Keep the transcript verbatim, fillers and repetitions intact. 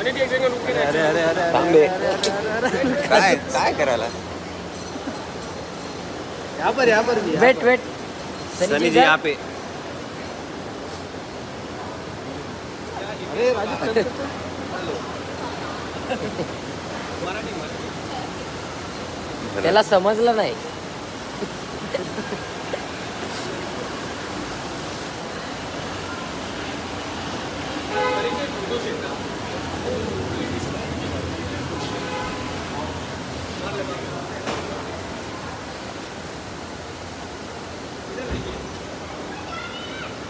अरे अरे अरे थांबे काय काय करायला यहाँ पर यहाँ पर भी वेट वेट सनी जी यहाँ पे अरे राजू चल, चल, चल। त्याला समजलं नाही.